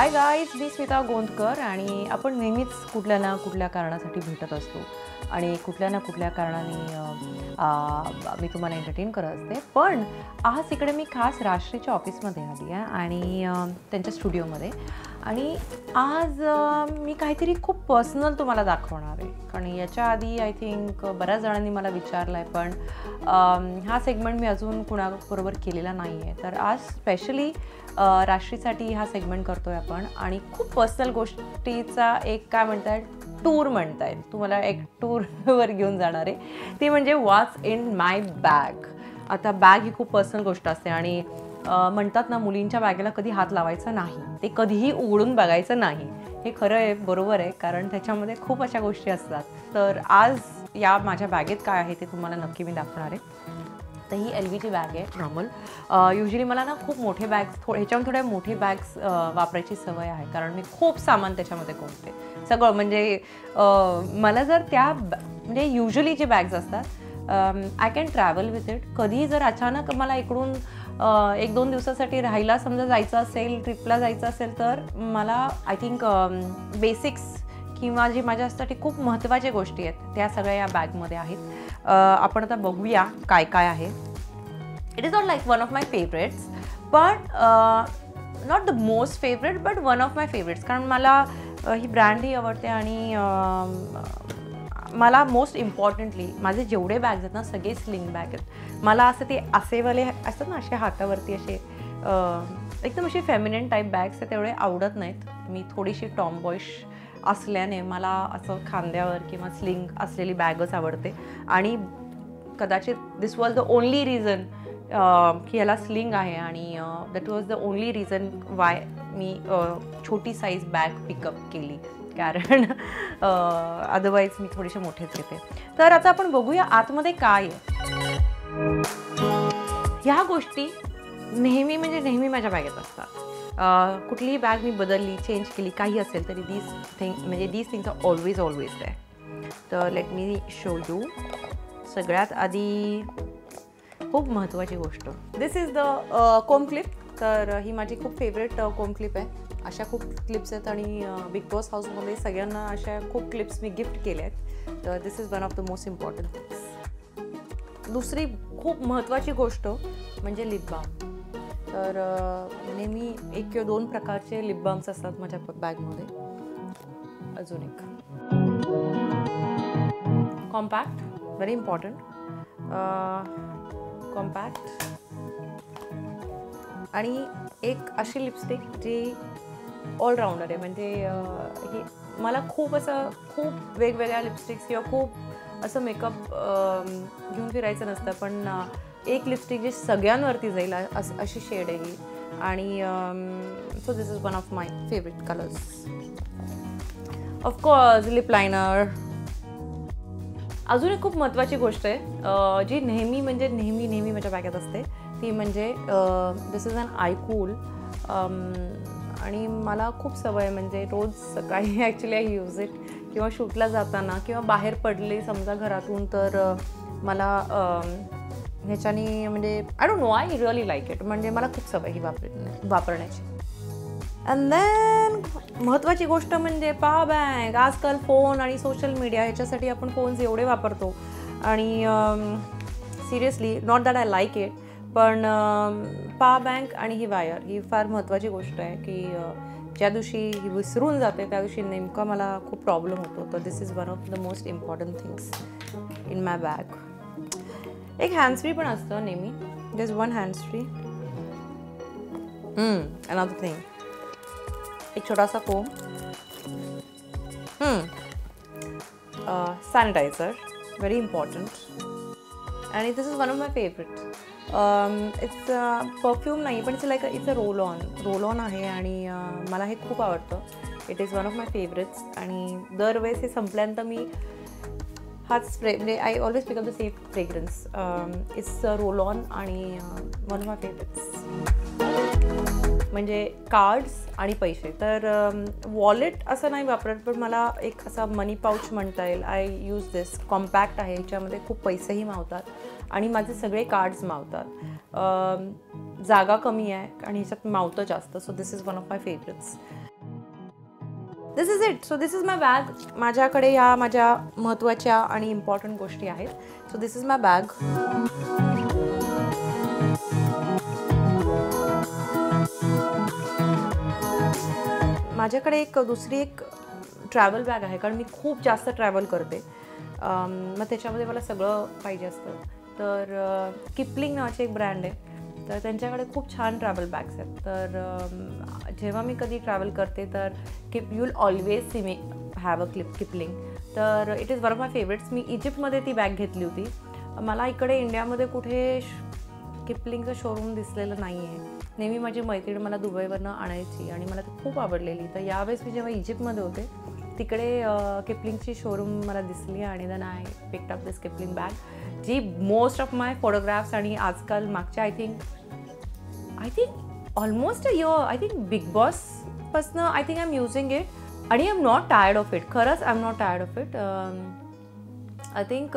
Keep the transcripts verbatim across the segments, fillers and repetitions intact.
हाय guys, मी स्मिता गोंदकर आणि आपण नेहमीच कुठल्या ना कुठल्या कारणासाठी भेटत असतो आणि कुठल्या ना कुठल्या कारणाने मी तुम्हाला एंटरटेन करत असते. पण आज इकडे मी खास राष्ट्रीच्या ऑफिसमध्ये आली आहे आणि त्यांच्या स्टुडिओमध्ये. आणि आज मी काहीतरी खूप पर्सनल तुम्हाला दाखवणार आहे, कारण याच्या आधी आय थिंक बऱ्याच जणांनी मला विचारलं आहे, पण हा सेगमेंट मी अजून कुणाबरोबर केलेला नाही आहे. तर आज स्पेशली राष्ट्रीसाठी हा सेगमेंट करतो आहे आपण आणि खूप पर्सनल गोष्टीचा एक काय म्हणतात टूर म्हणता येईल, तुम्हाला एक टूरवर घेऊन जाणार आहे. ती म्हणजे व्हॉट्स इन माय बॅग. आता बॅग ही खूप पर्सनल गोष्ट असते आणि म्हणतात ना, मुलींच्या बॅगेला कधी हात लावायचा नाही, ते कधीही उघडून बघायचं नाही. हे खरं आहे, बरोबर आहे, कारण त्याच्यामध्ये खूप अशा गोष्टी असतात. तर आज या माझ्या बॅगेत काय आहे ते तुम्हाला नक्की मी दाखवणार आहे. तर ही एल व्हीची बॅग आहे नॉर्मल. युजली मला ना खूप मोठे बॅग्स थो ह्याच्याहून थोड्या मोठे बॅग्स वापरायची सवय आहे, कारण मी खूप सामान त्याच्यामध्ये कोणते सगळं म्हणजे मला जर त्या म्हणजे युजली जे बॅग्स असतात I can travel with it. कधी जर अचानक मला इकडून एक दोन दिवसासाठी राहायला समजा जायचं असेल, ट्रिपला जायचं असेल, तर मला आय थिंक बेसिक्स किंवा जे माझ्यासाठी खूप महत्त्वाच्या गोष्टी आहेत त्या सगळ्या या बॅगमध्ये आहेत. आपण आता बघूया काय काय आहे. It is not like one of my favourites, but not the most favourite, but one of my favourites, कारण मला ही ब्रँडही आवडते आणि मला मोस्ट इम्पॉर्टंटली माझे जेवढे बॅग्स आहेत ना सगळे स्लिंग बॅग आहेत. मला असं ते असेवाले असतात ना, असे हातावरती असे एकदम असे फेमिनिन टाईप बॅग्स आहेत, तेवढे आवडत नाहीत. मी थोडीशी टॉमबॉयश असल्याने मला असं खांद्यावर किंवा स्लिंग असलेली बॅगच आवडते. आणि कदाचित this was the only reason की ह्याला स्लिंग आहे आणि that was the only reason why मी छोटी साईज बॅग पिकअप केली, कारण अदरवाईज मी थोडेसे मोठेच घेते. तर आता आपण बघूया आतमध्ये काय आहे. ह्या गोष्टी नेहमी म्हणजे नेहमी माझ्या बॅगेत असतात. कुठलीही बॅग मी बदलली, चेंज केली, काही असेल तरी दीज थिंग म्हणजे these things are always always आहे. तर लेट मी शो यू. सगळ्यात आधी खूप महत्त्वाची गोष्ट, this is the comb clip. तर ही माझी खूप फेवरेट कोम क्लिप आहे. अशा खूप क्लिप्स आहेत आणि बिग बॉस हाऊसमध्ये सगळ्यांना अशा खूप क्लिप्स मी गिफ्ट केल्या आहेत. तर this is one of the most important things. दुसरी खूप महत्त्वाची गोष्ट म्हणजे लिप बाम. तर नेहमी एक किंवा दोन प्रकारचे लिप बाम्स असतात माझ्या बॅगमध्ये. अजून एक कॉम्पॅक्ट, व्हेरी इम्पॉर्टंट. कॉम्पॅक्ट आणि एक अशी लिपस्टिक जी ऑलराऊंडर आहे. म्हणजे ही मला खूप असं खूप वेगवेगळ्या लिपस्टिक्स किंवा खूप असं मेकअप घेऊन फिरायचं नसतं, पण एक लिपस्टिक जी सगळ्यांवरती जाईल असं अशी शेड आहे ही. आणि so this is one of my favourite colours. Of course lip liner. अजून एक खूप महत्त्वाची गोष्ट आहे जी नेहमी म्हणजे नेहमी नेहमी माझ्या बॅगेत असते, ती म्हणजे this is an eye cool. आणि मला खूप सवय म्हणजे रोज सकाळी ॲक्च्युली आय यूज इट, किंवा शूटला जाताना किंवा बाहेर पडले समजा घरातून, तर मला ह्याच्यानी म्हणजे I don't know, I really like it. म्हणजे मला खूप सवय ही वापर वापरण्याची. अँड देन महत्त्वाची गोष्ट म्हणजे पॉवर बँक. आजकाल फोन आणि सोशल मीडिया ह्याच्यासाठी आपण फोन्स एवढे वापरतो आणि seriously not that I like it, पण पॉवर बँक आणि ही वायर ही फार महत्त्वाची गोष्ट आहे की ज्या दिवशी ही विसरून जाते त्या दिवशी नेमका मला खूप प्रॉब्लेम होतो. तर this is one of the most important things in my bag. एक हँड्सफ्री पण असतं नेहमी. There is one handsfree. Another thing, एक छोटासा कोम, सॅनिटायझर, व्हेरी इम्पॉर्टंट. आणि this is one of my favourite. It's perfume नाही, पण it's like it's a roll on roll on आहे आणि मला हे खूप आवडतं. It is one of my favourites. आणि दरवेळेस हे संपल्यानंतर मी हाच स्प्रे म्हणजे I always pick up the same fragrance. It's roll on आणि वन ऑफ माय फेवरेट्स. म्हणजे कार्ड्स आणि पैसे. तर वॉलेट असं नाही वापरत, पण मला एक असा मनी पाऊच म्हणता येईल. I use this. कॉम्पॅक्ट आहे, ह्याच्यामध्ये खूप पैसेही मावतात आणि माझे सगळे कार्ड्स मावतात. जागा कमी आहे आणि ह्याच्यात मावतं जास्त. So this is one of my favourites. This is it. So this is my bag. माझ्याकडे या माझ्या महत्त्वाच्या आणि इम्पॉर्टंट गोष्टी आहेत. So this is my bag. माझ्याकडे एक दुसरी एक ट्रॅव्हल बॅग आहे, कारण मी खूप जास्त ट्रॅव्हल करते. मग त्याच्यामध्ये मला सगळं पाहिजे असतं. तर किपलिंग नावाची एक ब्रँड आहे, तर त्यांच्याकडे खूप छान ट्रॅव्हल बॅग्स आहेत. तर जेव्हा मी कधी ट्रॅव्हल करते तर keep you will always see me have a clip Kipling. तर it is one of my favourites. मी इजिप्तमध्ये ती बॅग घेतली होती. मला इकडे इंडियामध्ये कुठे किपलिंगचं शोरूम दिसलेलं नाही आहे. नेहमी माझी मैत्रीण मला दुबईवरनं आणायची आणि मला ती खूप आवडलेली. तर यावेळेस मी जेव्हा इजिप्तमध्ये होते तिकडे किपलिंगची शोरूम मला दिसली आणि then I picked up this Kipling bag, जी मोस्ट ऑफ माय फोटोग्राफ्स आणि आजकाल मागच्या I think I think almost a year I think big बॉसपासनं I think I am using it आणि I am not tired of it. खरंच I am not tired of it. I think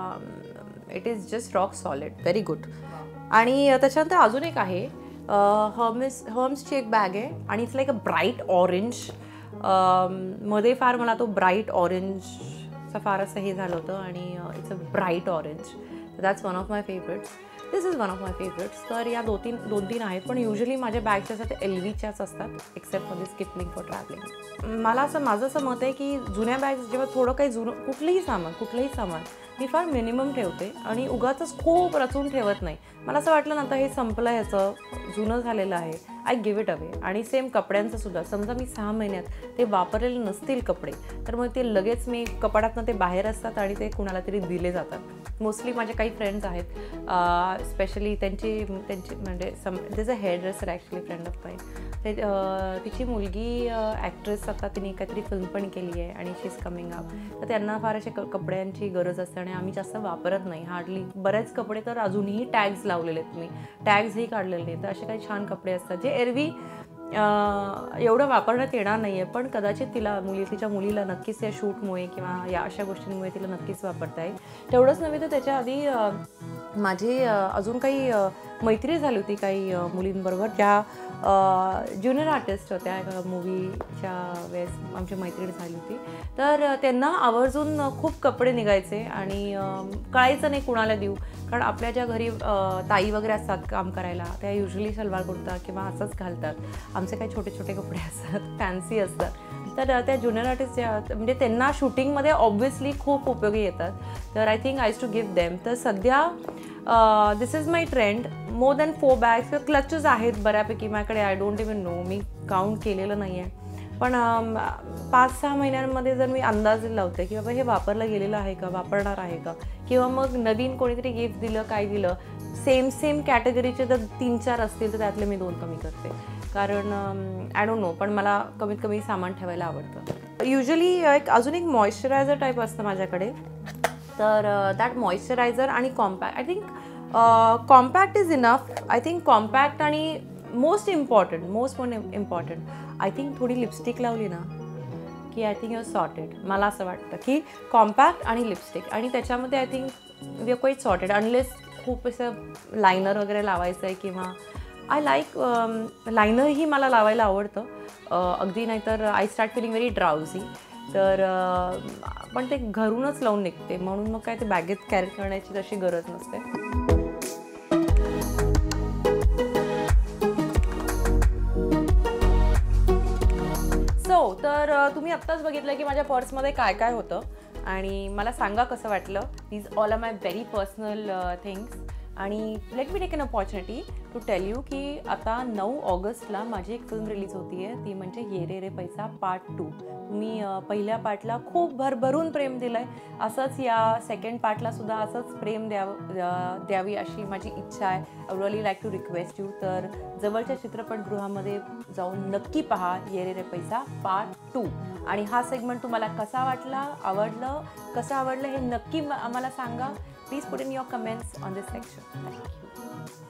it is just rock solid, very good. आणि त्याच्यानंतर अजून एक आहे, Hermès हर्म्सची एक bag आहे आणि it's like a bright orange. मध्ये फार मला तो ब्राईट ऑरेंजचा फार असं हे झालं होतं आणि it's a bright orange. That's one of my favourites. This is one of my favourites. तर या दोन तीन दोन तीन आहेत, पण युजली माझ्या बॅग्स असतात ते एल व्हीच्याच असतात, except for this Kipling for travelling. मला असं माझं असं मत आहे की जुन्या बॅग्स जेव्हा थोडं काही जुनं कुठलंही सामान कुठलंही सामान मी फार मिनिमम ठेवते आणि उगाचच खूप रचून ठेवत नाही. मला असं वाटलं ना आता हे संपलं, ह्याचं जुनं झालेलं आहे, आय गिव्ह इट अवे. आणि सेम कपड्यांचं सुद्धा, समजा मी सहा महिन्यात ते वापरलेले नसतील कपडे तर मग ते लगेच मी कपाटातनं ते बाहेर असतात आणि ते कुणाला तरी दिले जातात. मोस्टली माझे काही फ्रेंड्स आहेत, स्पेशली त्यांची त्यांची म्हणजे some this a hair dresser actually friend of mine. ते तिची मुलगी ॲक्ट्रेस, आता तिने काहीतरी फिल्म पण केली आहे आणि शी इज कमिंग अप. तर त्यांना फार अशा क कपड्यांची गरज असते आणि आम्ही जास्त वापरत नाही हार्डली. बरेच कपडे तर अजूनही टॅग्स लावलेले आहेत, मी टॅग्सही काढलेले नाही. तर असे काही छान कपडे असतात जे एरवी एवढं वापरण्यात येणार नाही आहे, पण कदाचित तिला मुली तिच्या मुलीला नक्कीच या शूटमुळे किंवा या अशा गोष्टींमुळे तिला नक्कीच वापरता येईल. तेवढंच नव्हे तर त्याच्या आधी माझी अजून काही मैत्री झाली होती काही मुलींबरोबर ज्या ज्युनियर आर्टिस्ट होत्या. मूवीच्या वेळेस आमची मैत्रीण झाली होती. तर त्यांना आवर्जून खूप कपडे निघायचे आणि कळायचं नाही कुणाला देऊ, कारण आपल्या ज्या घरी ताई वगैरे असतात काम करायला त्या युजली सलवार कुर्ता किंवा असंच घालतात. आमचे काही छोटे छोटे कपडे असतात, फॅन्सी असतात. तर त्या ज्युनियर आर्टिस्ट ज्या म्हणजे त्यांना शूटिंगमध्ये ऑब्व्हियसली खूप उपयोगी येतात. तर I think I use to give them. तर सध्या this is my trend. More than four bags किंवा क्लचेस आहेत बऱ्यापैकी माझ्याकडे. आय डोंट इवन नो, मी काउंट केलेलं नाही आहे. पण पाच सहा महिन्यांमध्ये जर मी अंदाज लावते की बाबा हे वापरलं गेलेलं आहे का, वापरणार आहे का, किंवा मग नवीन कोणीतरी गिफ्ट दिलं काय दिलं, सेम सेम कॅटेगरीचे जर तीन चार असतील तर त्यातले मी दोन कमी करते, कारण आय डोंट नो, पण मला कमीत कमी सामान ठेवायला आवडतं. युजली एक अजून एक मॉइश्चरायझर टाईप असतं माझ्याकडे. तर दॅट मॉइश्चरायझर आणि compact, I think compact is enough. I think compact आणि most important most important I think थोडी लिपस्टिक लावली ना की I think you are sorted. मला असं वाटतं की कॉम्पॅक्ट आणि लिपस्टिक आणि त्याच्यामध्ये I think we are quite sorted. Unless खूप असं लायनर वगैरे लावायचं आहे किंवा आय लाईक लायनरही मला लावायला आवडतं अगदी, नाहीतर I start feeling very drowsy. तर पण ते घरूनच लावून निघते म्हणून मग काय ते बॅगेत कॅरी करण्याची तशी गरज नसते. सो तर तुम्ही आत्ताच बघितलं की माझ्या पर्समध्ये काय काय होतं आणि मला सांगा कसं वाटलं. These all are my very personal things. आणि let me take an opportunity to tell you की आता नऊ ऑगस्टला माझी एक फिल्म रिलीज होती आहे, ती म्हणजे ये रे रे पैसा पार्ट टू. तुम्ही पहिल्या पार्टला खूप भरभरून प्रेम दिलं आहे, असंच या सेकंड पार्टला सुद्धा असंच प्रेम द्यावं द्यावी अशी माझी इच्छा आहे. I really like to request you. तर जवळच्या चित्रपटगृहामध्ये जाऊन नक्की पहा ये रे रे पैसा पार्ट टू. आणि हा सेगमेंट तुम्हाला कसा वाटला, आवडलं, कसं आवडलं हे नक्की आम्हाला सांगा. Please put in your comments on this section. Thank you.